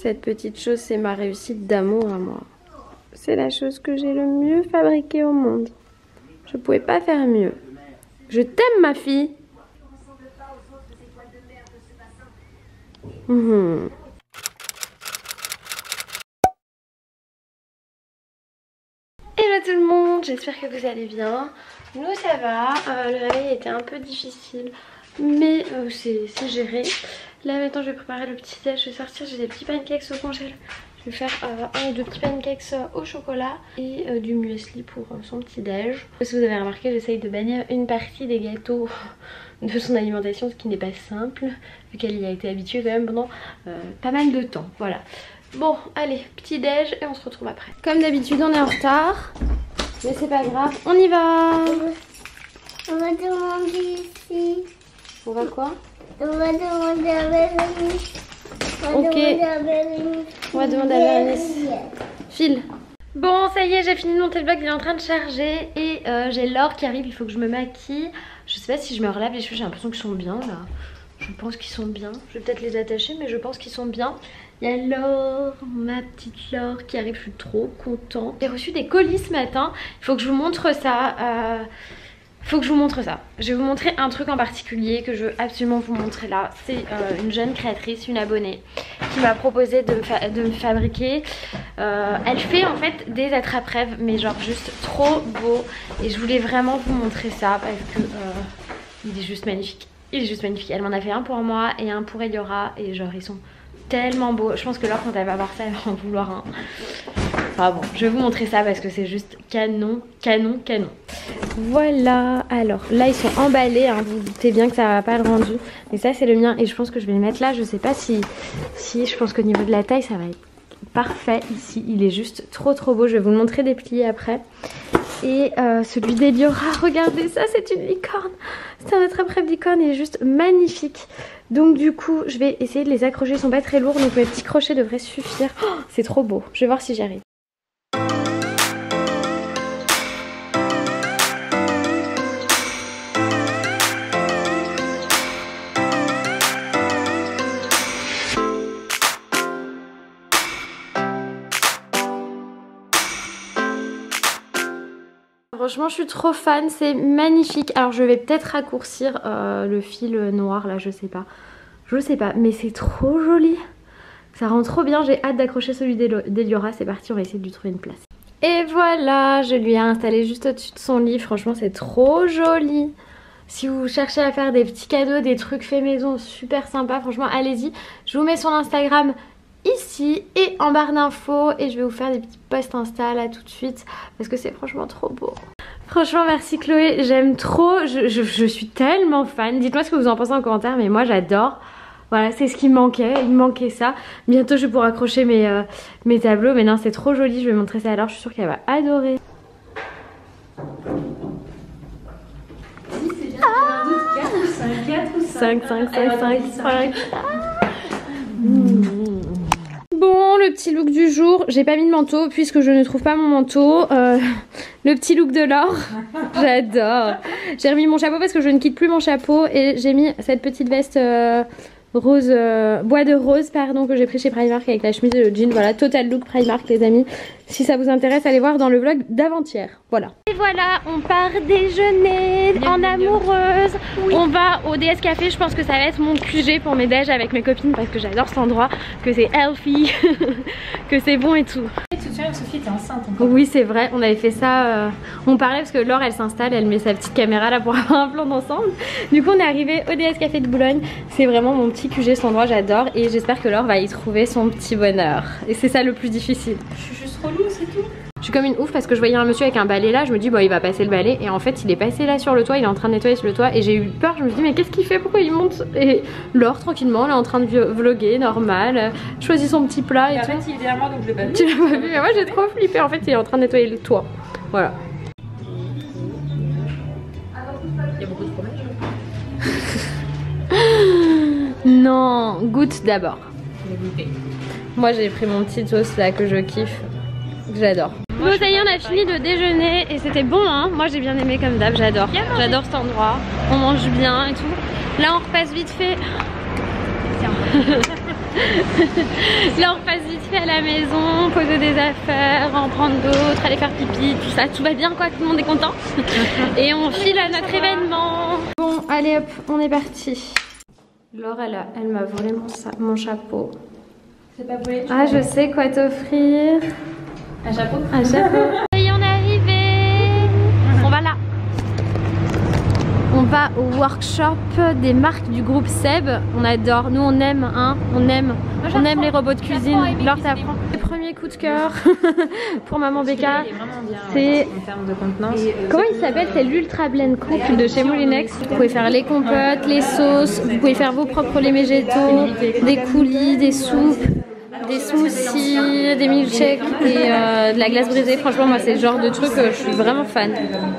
Cette petite chose, c'est ma réussite d'amour à moi. C'est la chose que j'ai le mieux fabriquée au monde. Je pouvais pas faire mieux. Je t'aime, ma fille. Hello tout le monde, j'espère que vous allez bien. Nous ça va, le réveil était un peu difficile, mais c'est géré. Là maintenant je vais préparer le petit déj, je vais sortir, j'ai des petits pancakes au congèle. Je vais faire un ou deux petits pancakes au chocolat et du muesli pour son petit déj. Si vous avez remarqué, j'essaye de bannir une partie des gâteaux de son alimentation, ce qui n'est pas simple, vu qu'elle y a été habituée quand même pendant pas mal de temps. Voilà. Bon, allez, petit déj et on se retrouve après. Comme d'habitude, on est en retard, mais c'est pas grave, on y va. On va demander ici. On va quoi? On va demander à Bérénice. Ok. On va demander à Bérénice. File. Bon, ça y est, j'ai fini de monter le vlog, il est en train de charger et j'ai Laure qui arrive, il faut que je me maquille. Je sais pas si je me relève les cheveux, j'ai l'impression qu'ils sont bien là. Je pense qu'ils sont bien. Je vais peut-être les attacher, mais je pense qu'ils sont bien. Il y a Laure, ma petite Laure qui arrive, je suis trop contente. J'ai reçu des colis ce matin, il faut que je vous montre ça. Je vais vous montrer un truc en particulier que je veux absolument vous montrer là. C'est une jeune créatrice, une abonnée, qui m'a proposé de me fabriquer. Elle fait en fait des attrape-rêves, mais genre juste trop beau. Et je voulais vraiment vous montrer ça parce que il est juste magnifique. Il est juste magnifique. Elle m'en a fait un pour moi et un pour Eliora. Et genre ils sont tellement beaux. Je pense que Laure quand elle va voir ça, elle va en vouloir un. Enfin bon, je vais vous montrer ça parce que c'est juste canon, canon, canon. Voilà, alors là ils sont emballés, hein. Vous vous doutez bien que ça va pas le rendu. Mais ça c'est le mien et je pense que je vais le mettre là. Je sais pas si je pense qu'au niveau de la taille ça va être parfait ici. Il est juste trop trop beau. Je vais vous le montrer déplié après. Et celui d'Eliora, regardez ça, c'est une licorne. C'est un attrape-rêve licorne, il est juste magnifique. Donc du coup, je vais essayer de les accrocher, ils sont pas très lourds, donc mes petits crochets devraient suffire. Oh, c'est trop beau, je vais voir si j'y arrive. Franchement je suis trop fan, c'est magnifique. Alors je vais peut-être raccourcir le fil noir là, je sais pas, mais c'est trop joli. Ça rend trop bien, j'ai hâte d'accrocher celui d'Eliora. C'est parti, on va essayer de lui trouver une place. Et voilà, je lui ai installé juste au-dessus de son lit, franchement c'est trop joli. Si vous cherchez à faire des petits cadeaux, des trucs faits maison super sympa, franchement allez-y. Je vous mets son Instagram ici et en barre d'infos et je vais vous faire des petits posts Insta là tout de suite parce que c'est franchement trop beau. Franchement merci Chloé, j'aime trop, je suis tellement fan. Dites-moi ce que vous en pensez en commentaire, mais moi j'adore. Voilà, c'est ce qui me manquait, il me manquait ça. Bientôt je vais pouvoir accrocher mes tableaux, mais non c'est trop joli, je vais montrer ça à Laure, je suis sûre qu'elle va adorer. Ah 5, 5, 5, 5, 5. Bon, le petit look du jour, j'ai pas mis de manteau puisque je ne trouve pas mon manteau. Le petit look de Laure, j'adore. J'ai remis mon chapeau parce que je ne quitte plus mon chapeau et j'ai mis cette petite veste rose, bois de rose pardon, que j'ai pris chez Primark avec la chemise et le jean. Voilà, total look Primark les amis. Si ça vous intéresse, allez voir dans le vlog d'avant-hier. Voilà. Et voilà, on part déjeuner en amoureuse. Oui. On va au DS Café, je pense que ça va être mon QG pour mes déj avec mes copines parce que j'adore cet endroit, que c'est healthy, que c'est bon et tout. Et tout à l'heure Sophie était enceinte encore. Oui c'est vrai, on avait fait ça, on parlait parce que Laure elle s'installe, elle met sa petite caméra là pour avoir un plan d'ensemble. Du coup on est arrivé au DS Café de Boulogne, c'est vraiment mon petit QG cet endroit, j'adore et j'espère que Laure va y trouver son petit bonheur. Et c'est ça le plus difficile. Je suis juste relou, c'est tout. Je suis comme une ouf parce que je voyais un monsieur avec un balai là, je me dis bon il va passer le balai et en fait il est passé là sur le toit, il est en train de nettoyer sur le toit et j'ai eu peur, je me suis dit mais qu'est-ce qu'il fait, pourquoi il monte? Et Laure tranquillement elle est en train de vlogger normal, choisit son petit plat et tout. En fait il est derrière moi donc je l'ai pas vu. Tu l'as pas vu, mais moi j'ai trop flippé, en fait il est en train de nettoyer le toit, voilà. Il y a beaucoup de fromage. Non, goûte d'abord. Je vais goûter. Moi j'ai pris mon petit toast là que je kiffe, que j'adore. Bon ça y est on a fini de déjeuner et c'était bon hein. Moi j'ai bien aimé comme d'hab, j'adore. J'adore cet endroit, on mange bien et tout. Là on repasse vite fait. Là on passe vite fait à la maison, poser des affaires, en prendre d'autres, aller faire pipi, tout ça, tout va bien quoi, tout le monde est content. Et on file à notre événement. Bon allez hop, on est parti. Laure elle m'a volé mon chapeau. C'est pas volé. Ah je sais quoi t'offrir. Un chapeau. Un chapeau. Et on est arrivé. On va là. On va au workshop des marques du groupe Seb. On adore, nous on aime, hein, on aime les robots de cuisine. Laure t'apprends. Les premiers coups de cœur pour maman Becca. C'est en termes de contenance. comment il s'appelle? C'est l'Ultra Blend Couple de chez Moulinex. Vous pouvez faire les compotes, les sauces, vous pouvez faire vos propres laits végétaux, des coulis, des soupes, des smoothies, des milkshakes et de la glace brisée. Franchement moi c'est le genre de truc je suis vraiment fan.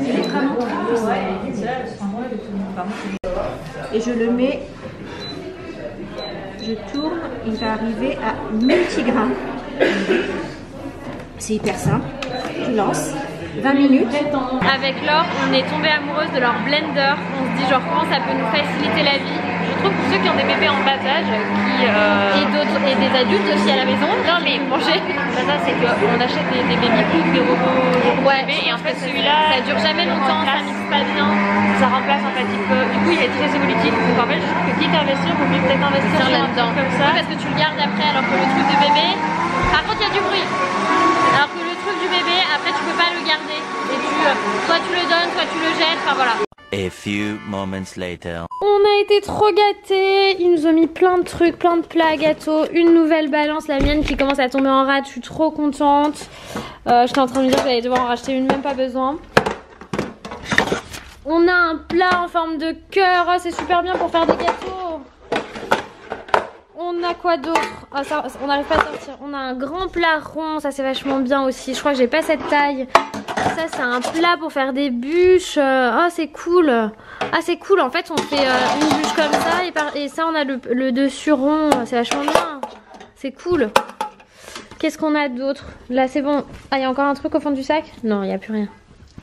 Et je le mets, je tourne, il va arriver à multigrains. C'est hyper simple. Je lance, 20 minutes. Avec Laure, on est tombé amoureuse de leur blender. On se dit genre comment ça peut nous faciliter la vie. Je trouve pour ceux qui ont des bébés en bas âge et des adultes aussi à la maison. Non mais manger. Ça c'est qu'on achète des baby food, des robots bébés et en fait celui-là ça dure jamais longtemps, ça mixe pas bien. Ça remplace en fait il peut. Du coup il est très évolutif. Donc en fait je trouve que quitte à investir, il vaut mieux peut-être investir là-dedans comme ça. Parce que tu le gardes après alors que le truc de bébé. Par contre il y a du bruit. Alors que le truc du bébé après tu peux pas le garder. Et soit tu le donnes, soit tu le jettes, enfin voilà. A few moments later. On a été trop gâtés, ils nous ont mis plein de trucs, plein de plats, gâteaux, une nouvelle balance, la mienne qui commence à tomber en rade, je suis trop contente. J'étais en train de me dire que j'allais devoir en racheter une, même pas besoin. On a un plat en forme de cœur, oh, c'est super bien pour faire des gâteaux. On a quoi d'autre? Ah, on n'arrive pas à sortir. On a un grand plat rond, ça c'est vachement bien aussi. Je crois que j'ai pas cette taille. Ça c'est un plat pour faire des bûches. Oh c'est cool. Ah c'est cool, en fait on fait une bûche comme ça et ça on a le dessus rond. C'est vachement bien. C'est cool. Qu'est-ce qu'on a d'autre? Là c'est bon. Ah il y a encore un truc au fond du sac? Non il n'y a plus rien.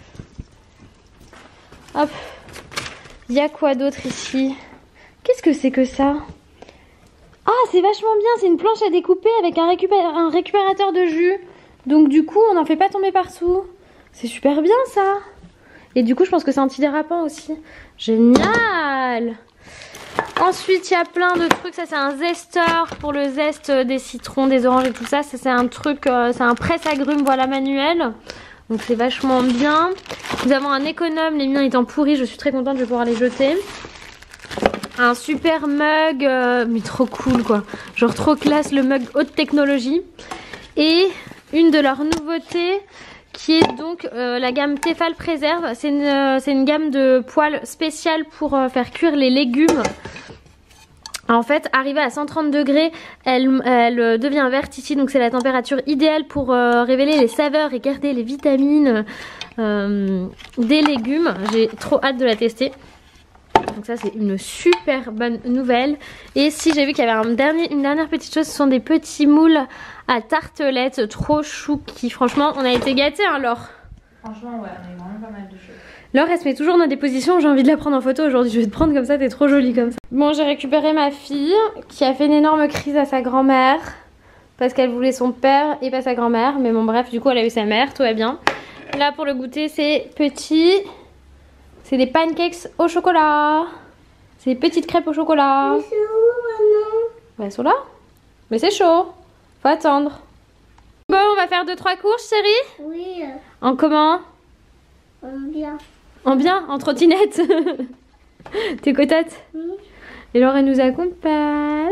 Hop. Il y a quoi d'autre ici? Qu'est-ce que c'est que ça? Ah c'est vachement bien, c'est une planche à découper avec un récupérateur de jus. Donc du coup on n'en fait pas tomber partout. C'est super bien ça. Et du coup je pense que c'est antidérapant aussi. Génial. Ensuite il y a plein de trucs. Ça c'est un zesteur pour le zeste des citrons, des oranges et tout ça. Ça c'est un truc, c'est un presse-agrumes voilà manuel. Donc c'est vachement bien. Nous avons un économe, les miens étant pourris. Je suis très contente, je vais pouvoir les jeter. Un super mug, mais trop cool quoi. Genre trop classe, le mug haute technologie. Et une de leurs nouveautés qui est donc la gamme Tefal Préserve. C'est une gamme de poêle spéciale pour faire cuire les légumes. En fait, arrivée à 130 degrés, elle devient verte ici. Donc c'est la température idéale pour révéler les saveurs et garder les vitamines des légumes. J'ai trop hâte de la tester. Donc ça c'est une super bonne nouvelle. Et si j'ai vu qu'il y avait une dernière petite chose, ce sont des petits moules à tartelettes trop chou qui franchement on a été gâtés hein Laure. Franchement ouais, on a eu vraiment pas mal de choses. Laure elle se met toujours dans des positions, j'ai envie de la prendre en photo aujourd'hui, je vais te prendre comme ça, t'es trop jolie comme ça. Bon j'ai récupéré ma fille qui a fait une énorme crise à sa grand-mère parce qu'elle voulait son père et pas sa grand-mère. Mais bon bref du coup elle a eu sa mère, tout va bien. Là pour le goûter c'est petit. C'est des pancakes au chocolat. C'est des petites crêpes au chocolat. C'est où maintenant? Bah, elles sont là. Mais c'est chaud. Faut attendre. Bon, on va faire 2-3 courses, chérie. Oui. En comment? Bien. En bien? En trottinette. T'es contente? Oui. Et Laure, elle nous accompagne.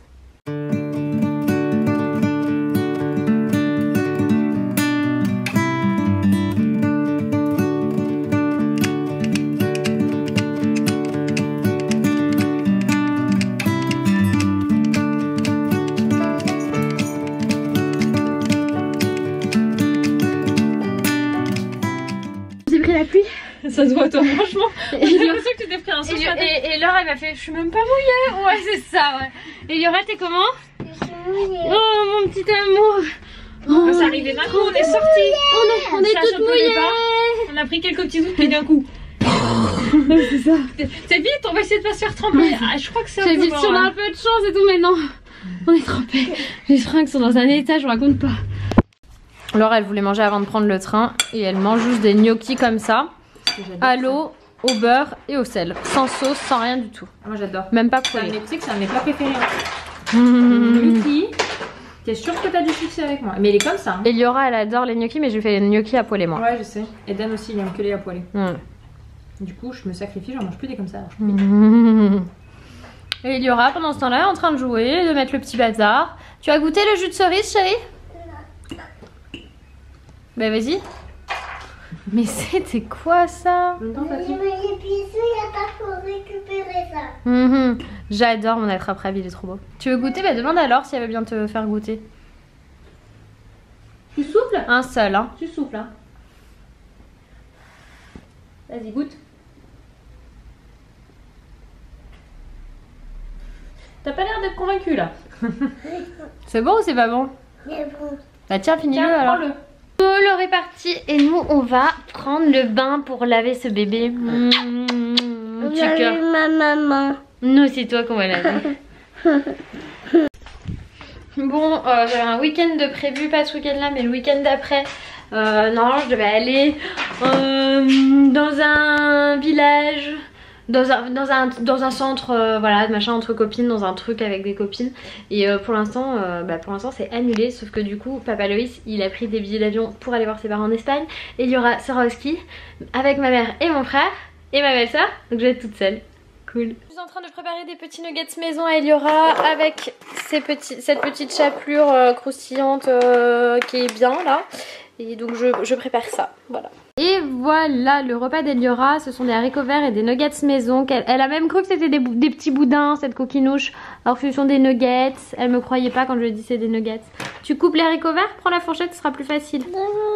Ça se voit toi franchement. Et J'ai l'impression que tu t'es pris un saut. et Laure elle m'a fait je suis même pas mouillée. Ouais c'est ça ouais. Et Laura t'es comment? Je suis mouillée. Oh mon petit amour. Oh, ça arrivait d'un coup, on est sortis. On est Sachant toutes que les mouillées. pas, on a pris quelques petits outils d'un coup. C'est ça. C'est vite, on va essayer de pas se faire tremper. Ah, je crois que c'est un J'ai peu dit mort, si on a hein. un peu de chance et tout mais non. On est trempés. Les fringues sont dans un état, je vous raconte pas. Laure, elle voulait manger avant de prendre le train et elle mange juste des gnocchis comme ça, à l'eau, au beurre et au sel. Sans sauce, sans rien du tout. Moi j'adore. Même pas Tu poêlé. sais que c'est un de mes plats préférés. Gnocchi. T'es sûre que t'as du succès avec moi? Mais il est comme ça. Hein. Eliora, elle adore les gnocchis, mais je lui fais les gnocchis à poêler moi. Ouais, je sais. Et Dan aussi, il aime que les à poêler. Mm. Du coup, je me sacrifie, j'en mange plus des comme ça. Et Eliora, pendant ce temps-là, est en train de jouer, de mettre le petit bazar. Tu as goûté le jus de cerise, chérie? Bah vas-y. Mais c'était quoi ça? Les bisous, il a pas pour récupérer ça. J'adore mon attrape-rêve, il est trop beau. Tu veux goûter? Bah demande à Laure si elle veut bien te faire goûter. Tu souffles? Un seul, hein. Tu souffles, hein. Vas-y, goûte. T'as pas l'air d'être convaincu là. C'est bon ou c'est pas bon? Mais bon. Bah tiens, finis-le Tiens, alors. prends-le. Laure est partie et nous on va prendre le bain pour laver ce bébé. Mon petit cœur. Ma maman. Non, c'est toi qu'on va laver. Bon, j'avais un week-end de prévu, pas ce week-end là, mais le week-end d'après. Non, je devais aller dans un village, dans un centre, voilà, machin entre copines, dans un truc avec des copines. Et pour l'instant, c'est annulé, sauf que du coup, Papa Loïs, il a pris des billets d'avion pour aller voir ses parents en Espagne. Et il y aura Sora au ski avec ma mère et mon frère et ma belle-sœur, donc je vais être toute seule. Cool. Je suis en train de préparer des petits nuggets maison à Eliora avec cette petite chapelure croustillante qui est bien là. Et donc je prépare ça, voilà. Et voilà, le repas d'Eliora, ce sont des haricots verts et des nuggets maison. Elle a même cru que c'était des petits boudins, cette coquinouche, alors que ce sont des nuggets. Elle me croyait pas quand je lui ai dit c'est des nuggets. Tu coupes les haricots verts, prends la fourchette, ce sera plus facile.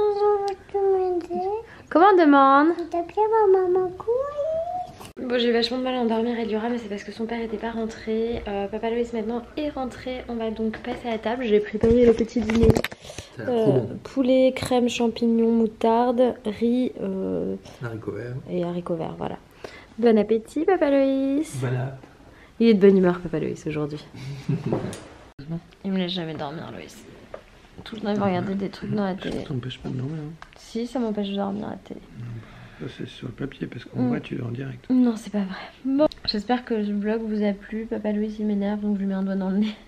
Comment demande? T'as bien ma maman couille. Bon, j'ai vachement de mal à endormir Eliora, mais c'est parce que son père n'était pas rentré. Papa Loïs maintenant est rentré. On va donc passer à la table. J'ai préparé le petit dîner. Poulet, crème, champignons, moutarde, riz haricots verts. et haricots verts, voilà. Bon appétit Papa Loïs. Voilà. Il est de bonne humeur Papa Loïs aujourd'hui. Il me laisse jamais dormir Loïs. Tout le temps il va regarder des trucs dans la télé. Ça t'empêche pas de dormir, hein. Si, ça m'empêche de dormir à la télé. Ça c'est sur le papier parce qu'on voit tu dors en direct. Non, c'est pas vrai. Bon, j'espère que le vlog vous a plu. Papa Loïs il m'énerve donc je lui mets un doigt dans le nez.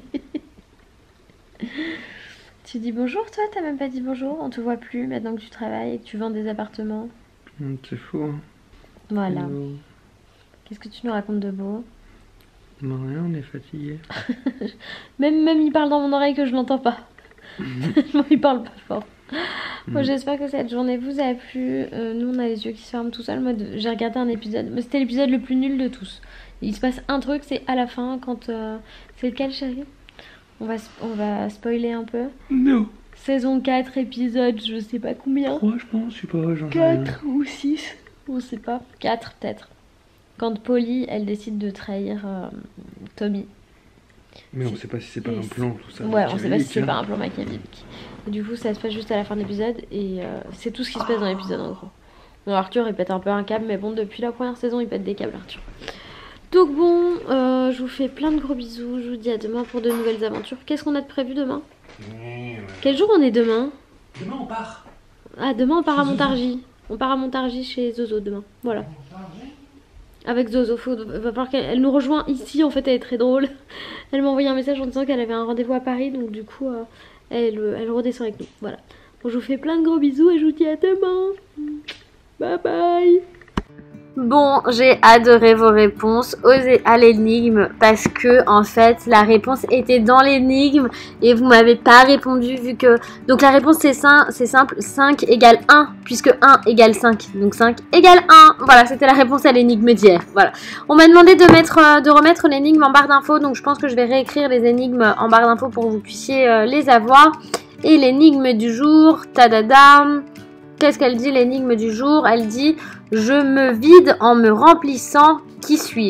Tu dis bonjour toi? T'as même pas dit bonjour? On te voit plus maintenant que tu travailles et que tu vends des appartements. C'est fou, hein. Voilà. Hello. Qu'est-ce que tu nous racontes de beau? Non, rien, on est fatigué. Même il parle dans mon oreille que je l'entends pas. Il parle pas fort. Bon, j'espère que cette journée vous a plu. Nous on a les yeux qui se ferment tout seul. Moi j'ai regardé un épisode, mais c'était l'épisode le plus nul de tous. Il se passe un truc, c'est à la fin quand... C'est lequel chérie? On va spoiler un peu. Non. Saison 4, épisode je sais pas combien. 3 je pense, je sais pas, j'en sais rien. 4 ou 6, on sait pas. 4 peut-être. Quand Polly elle décide de trahir Tommy. Mais on sait pas si c'est pas un plan tout ça. Ouais, on sait pas si c'est hein. pas un plan machiavélique. Et du coup ça se passe juste à la fin de l'épisode et c'est tout ce qui se passe dans l'épisode en gros. Bon, Arthur il pète un peu un câble, mais bon depuis la première saison il pète des câbles Arthur. Donc bon, je vous fais plein de gros bisous, je vous dis à demain pour de nouvelles aventures. Qu'est-ce qu'on a de prévu demain? Quel jour on est demain? Demain on part. Ah demain on part à Montargis. On part à Montargis chez Zozo demain, voilà. Avec Zozo, va falloir qu'elle nous rejoint ici, en fait elle est très drôle. Elle m'a envoyé un message en disant qu'elle avait un rendez-vous à Paris, donc du coup elle redescend avec nous, voilà. Bon, je vous fais plein de gros bisous et je vous dis à demain. Bye bye. Bon, j'ai adoré vos réponses à l'énigme parce que en fait la réponse était dans l'énigme et vous m'avez pas répondu vu que... Donc la réponse c'est simple, 5 égale 1 puisque 1 égale 5, donc 5 égale 1. Voilà, c'était la réponse à l'énigme d'hier. Voilà. On m'a demandé de remettre l'énigme en barre d'infos, donc je pense que je vais réécrire les énigmes en barre d'infos pour que vous puissiez les avoir. Et l'énigme du jour, tadadam. Qu'est-ce qu'elle dit l'énigme du jour? Elle dit « Je me vide en me remplissant, qui suis-je »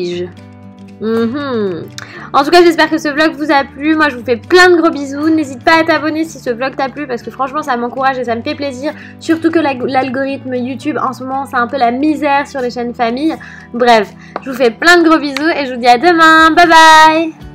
En tout cas, j'espère que ce vlog vous a plu. Moi, je vous fais plein de gros bisous. N'hésite pas à t'abonner si ce vlog t'a plu parce que franchement, ça m'encourage et ça me fait plaisir. Surtout que l'algorithme YouTube, en ce moment, c'est un peu la misère sur les chaînes famille. Bref, je vous fais plein de gros bisous et je vous dis à demain. Bye bye.